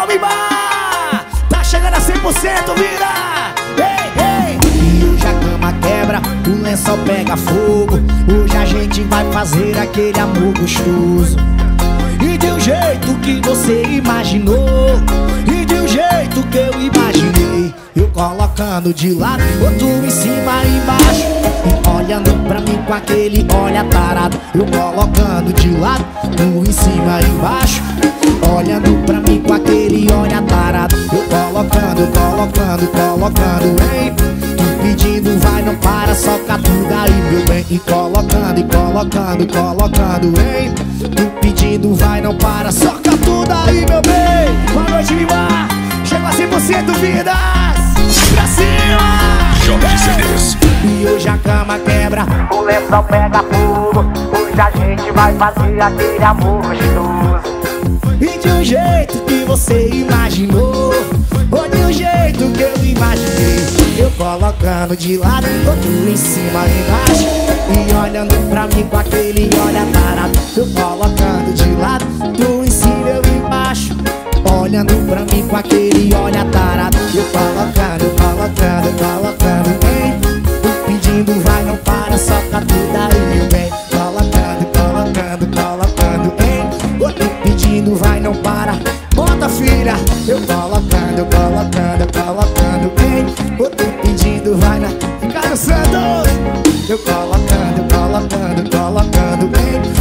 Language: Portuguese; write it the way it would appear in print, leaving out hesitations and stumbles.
Jomimar, tá chegando a 100%, vida. Ei, ei. E hoje a cama quebra, o lençol pega fogo. Hoje a gente vai fazer aquele amor gostoso. E de um jeito que você imaginou, e de um jeito que eu imaginei. Eu colocando de lado, outro em cima e embaixo, e olhando pra mim com aquele olhar tarado. Eu colocando de lado, um em cima e embaixo, olhando pra mim com aquele olhar tarado. Eu colocando, colocando, colocando, hein? Tu pedindo, vai, não para, soca tudo aí, meu bem. E colocando, colocando, hein? Tu pedindo, vai, não para, soca tudo aí, meu bem. Boa noite, Mimar. Chegou a 100%, vidas. Pra cima! Jorge CDs. E hoje a cama quebra, o lençol pega fogo. Hoje a gente vai fazer aquele amor gostoso. E de um jeito que você imaginou, ou de um jeito que eu imaginei. Eu colocando de lado, outro em cima e embaixo, e olhando pra mim com aquele olhar tarado. Eu colocando de lado, tu em cima e eu embaixo, olhando pra mim com aquele olhar tarado. Eu colocando, colocando, colocando, hein? Tu pedindo, vai, não para, soca tudo aí, meu bem. Colocando, colocando, colocando, hein? Tu pedindo, vai, não para, bota, filha. Eu colocando, colocando, colocando, hein? Tu pedindo, vai, não fica no santo. Eu colocando, colocando, colocando, hein?